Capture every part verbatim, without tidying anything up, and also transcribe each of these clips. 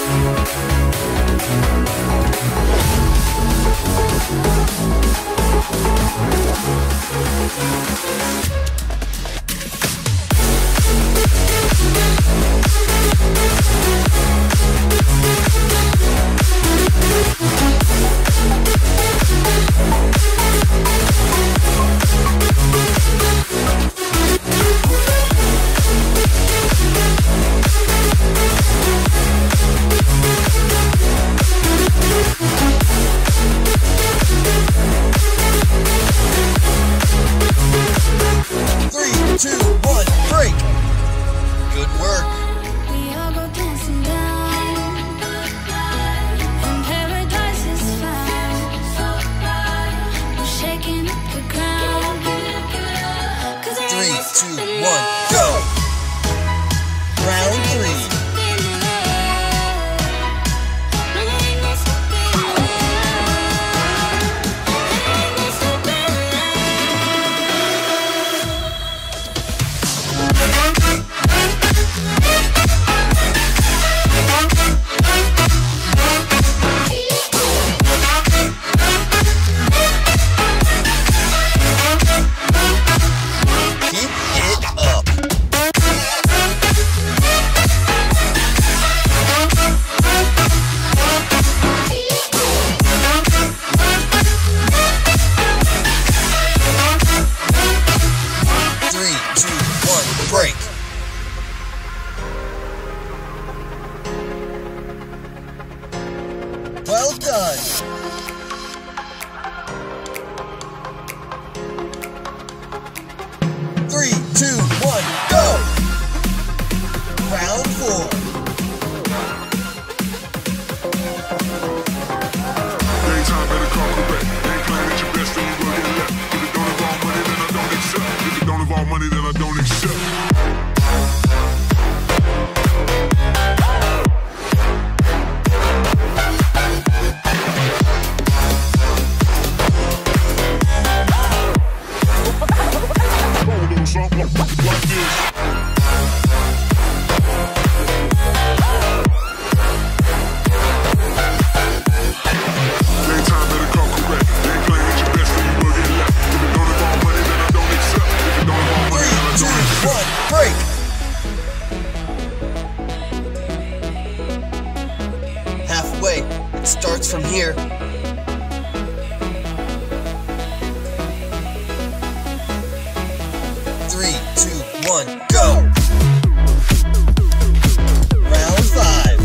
Well done! Three, two, one, go! Round four. Daytime better come correct. Ain't playing at your best, then you will get left. If it don't involve money, then I don't accept. If it don't involve money, then I don't accept. Halfway, it starts from here. Three, two, one, go! Round five.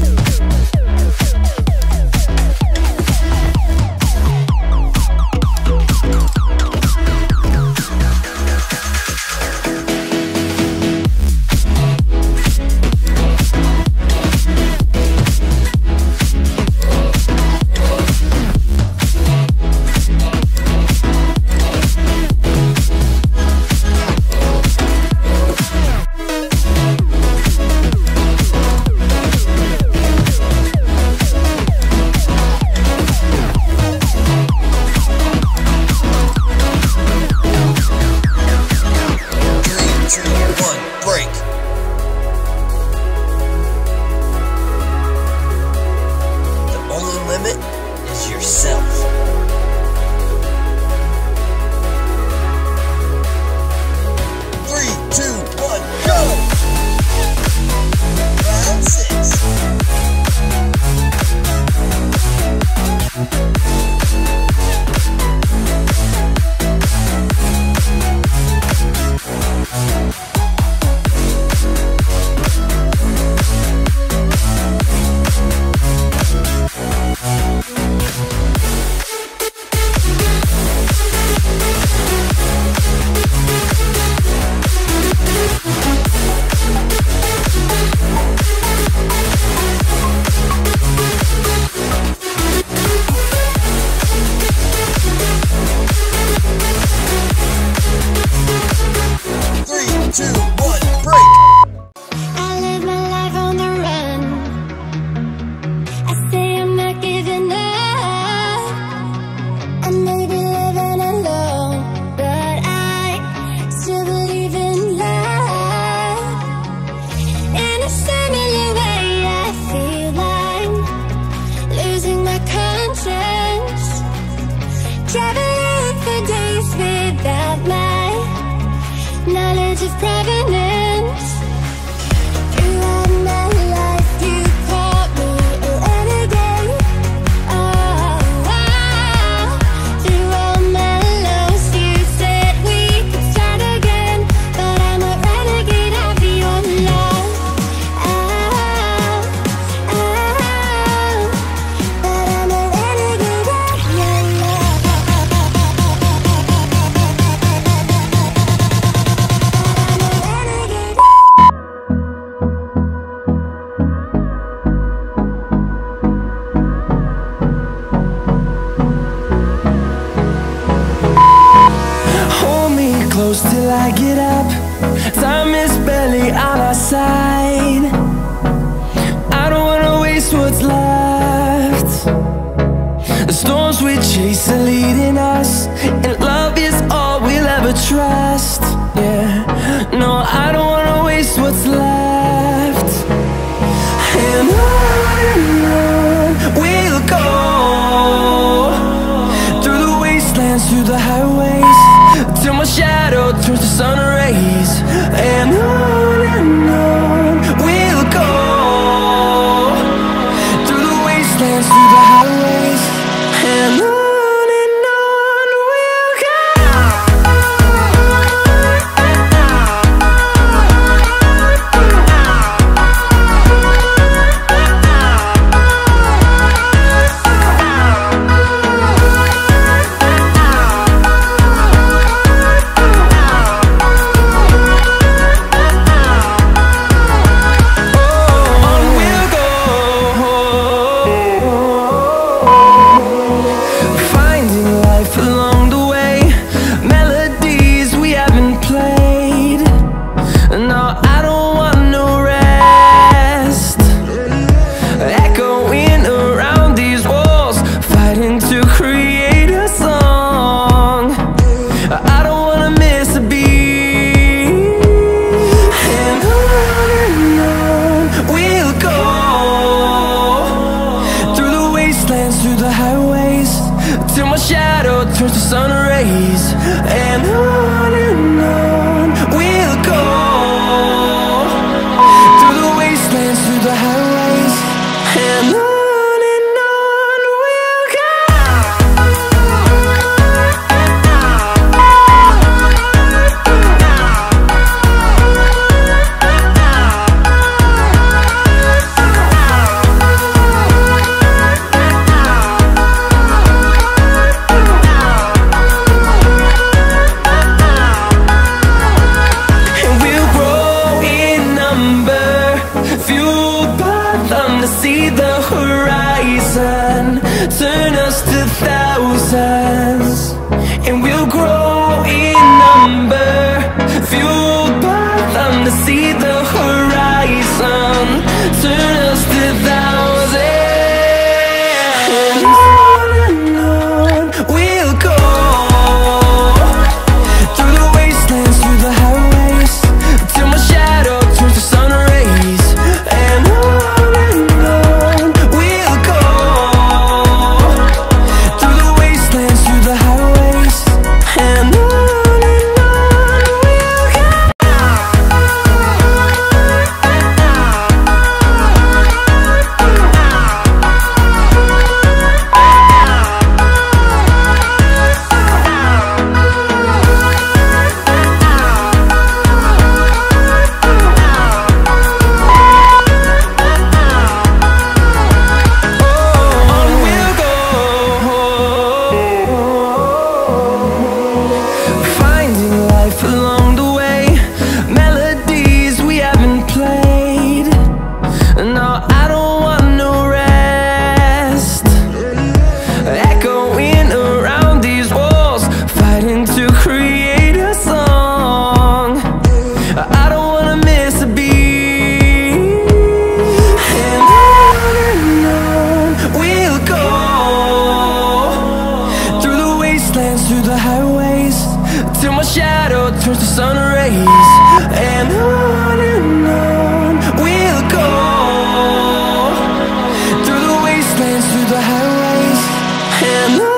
close till I get up. Time is barely on our side. I don't wanna waste what's left. The storms we chase are leading us, and love is all we'll ever trust. Yeah, no, I don't wanna waste what's left. And on and on we'll go, through the wastelands, through the highways, till my shadow turns to sun rays. And on and on we'll go, through the wastelands, through the highways, and on. Through the highways, till my shadow turns to sun rays. And on and on we'll go, through the wastelands, through the highways, and on. See the horizon turn us to thousands, and we'll grow in number, fueled by them. To see the horizon turn us to thousands, and on and on we'll go, through the wastelands, through the highways, till my shadow turns to sun rays. And on through the highways, till my shadow turns to sun rays. And on and on we'll go, through the wastelands, through the highways, and on.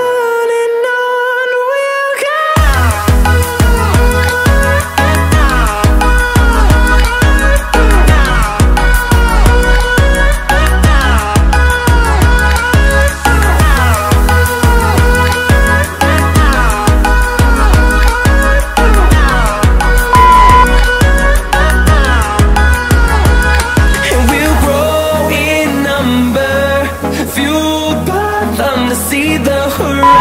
See the horizon.